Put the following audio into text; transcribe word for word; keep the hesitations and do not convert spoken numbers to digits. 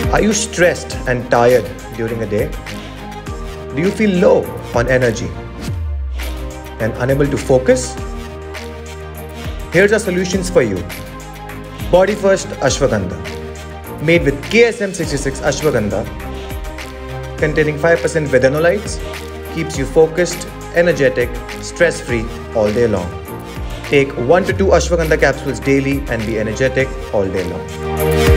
Are you stressed and tired during a day? Do you feel low on energy and unable to focus? Here's our solutions for you. Body First Ashwagandha, made with K S M sixty-six Ashwagandha, containing five percent vethanolites, keeps you focused, energetic, stress-free all day long. Take one to two Ashwagandha capsules daily and be energetic all day long.